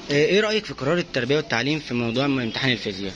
ايه رأيك في قرار التربية والتعليم في موضوع امتحان الفيزياء؟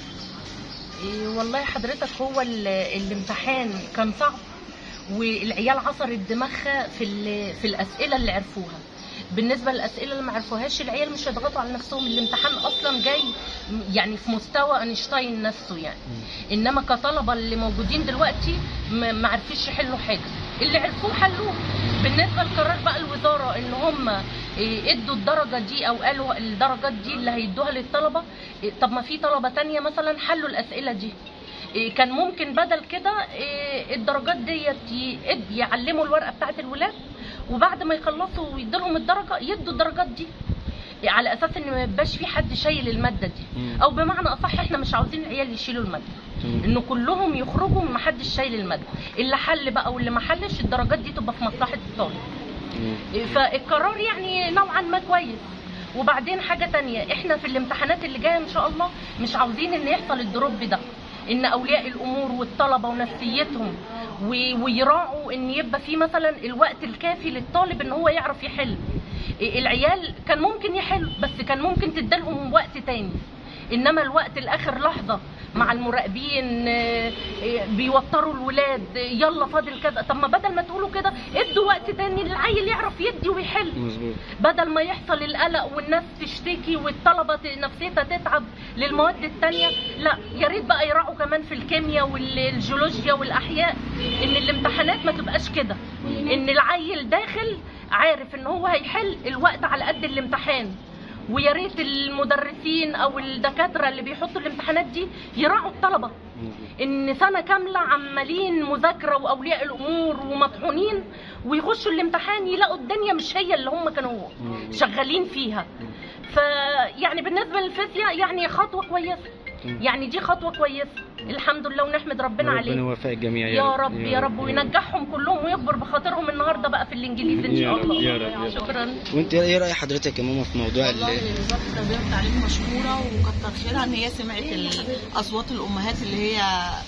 والله حضرتك هو الامتحان كان صعب، والعيال عصرت دماغها في الاسئله اللي عرفوها. بالنسبه للاسئله اللي ما عرفوهاش العيال مش هيضغطوا على نفسهم، الامتحان اصلا جاي يعني في مستوى اينشتاين نفسه يعني. انما كطلبه اللي موجودين دلوقتي ما عرفوش يحلوا حاجه، اللي عرفوه حلوه. بالنسبه لقرار بقى الوزاره ان هم ادوا الدرجه دي او قالوا الدرجات دي اللي هيدوها للطلبه، طب ما في طلبه تانية مثلا حلوا الاسئله دي، كان ممكن بدل كده الدرجات ديت يعلموا الورقه بتاعت الولاد، وبعد ما يخلصوا ويدوا لهم الدرجه يدوا الدرجات دي، على اساس ان ما يبقاش في حد شايل الماده دي. او بمعنى اصح احنا مش عاوزين العيال يشيلوا الماده، انه كلهم يخرجوا ما حدش شايل الماده، اللي حل بقى واللي ما حلش الدرجات دي تبقى في مصلحه الطالب. فالقرار يعني نوعا ما كويس. وبعدين حاجه تانية، احنا في الامتحانات اللي جايه ان شاء الله مش عاوزين ان يحصل الدروب ده، ان اولياء الامور والطلبه ونفسيتهم ويراعوا ان يبقى في مثلا الوقت الكافي للطالب ان هو يعرف يحل. العيال كان ممكن يحل بس كان ممكن تديلهم وقت تاني، انما الوقت لاخر لحظه مع المراقبين بيوتروا الولاد، يلا فاضل كذا. طب ما بدل ما تقولوا كده ادوا وقت تاني للعيل يعرف يدي ويحل، مظبوط، بدل ما يحصل القلق والناس تشتكي والطلبه نفسيتها تتعب للمواد التانيه. لا، يا ريت بقى يراعوا كمان في الكيمياء والجيولوجيا والاحياء ان الامتحانات ما تبقاش كده، ان العيل داخل عارف ان هو هيحل الوقت على قد الامتحان. ويا ريت المدرسين او الدكاتره اللي بيحطوا الامتحانات دي يراعوا الطلبه، ان سنه كامله عمالين مذاكره واولياء الامور ومطحونين، ويخشوا الامتحان يلاقوا الدنيا مش هي اللي هم كانوا شغالين فيها. فيعني بالنسبه للفيزياء يعني خطوه كويسه، يعني دي خطوه كويسه الحمد لله، ونحمد ربنا عليه. ربنا يوفق الجميع يا رب يا رب، وينجحهم كلهم ويكبر بخاطرهم النهارده بقى في الانجليزي ان شاء الله. يا رب. شكرا. وانت ايه راي حضرتك يا ماما في موضوع والله وزاره التربيه والتعليم مشكوره وكتر خيرها ان هي سمعت اصوات الامهات اللي هي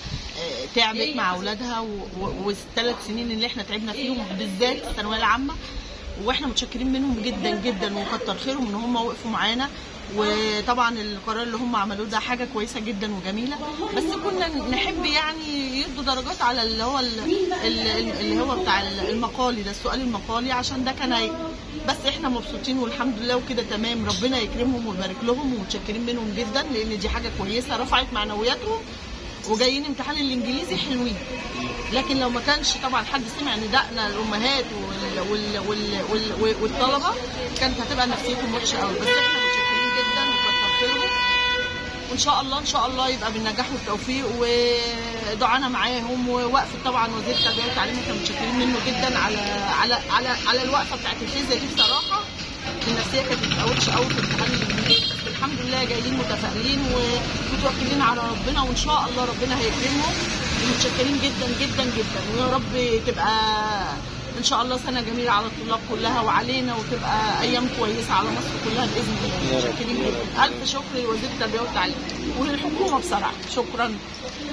تعبت مع اولادها، والثلاث سنين اللي احنا تعبنا فيهم بالذات الثانويه العامه، واحنا متشكرين منهم جدا جدا وكتر خيرهم ان هم وقفوا معانا. وطبعا القرار اللي هم عملوه ده حاجه كويسه جدا وجميله، بس كنا نحب يعني يدوا درجات على اللي هو بتاع المقالي ده، السؤال المقالي، عشان ده كان بس احنا مبسوطين والحمد لله وكده تمام. ربنا يكرمهم ويبارك لهم ومتشكرين منهم جدا، لان دي حاجه كويسه رفعت معنوياتهم وجايين امتحان الانجليزي حلوين. لكن لو ما كانش طبعا حد سمع نداءنا الامهات والطلبه كانت هتبقى نفسيتهم وحشه قوي. بس احنا متشكرين جدا وكتر خيرهم، وان شاء الله ان شاء الله يبقى بالنجاح والتوفيق، ودعانا معاهم. ووقفه طبعا وزير التربيه والتعليم احنا متشكرين منه جدا على الوقفه بتاعت الفيزياء دي. بصراحه النفسيه كانت بتبقى وحشه قوي في امتحان الانجليزي، بس الحمد لله جايين متفائلين ومتوكلين على ربنا، وان شاء الله ربنا هيكرمهم. ومتشكرين جدا جدا جدا، ويا رب تبقى ان شاء الله سنه جميله على الطلاب كلها وعلينا، وتبقى ايام كويسه على مصر كلها باذن الله. متشكرين جدا، الف شكر لوزير التربيه والتعليم وللحكومه بصراحه. شكرا.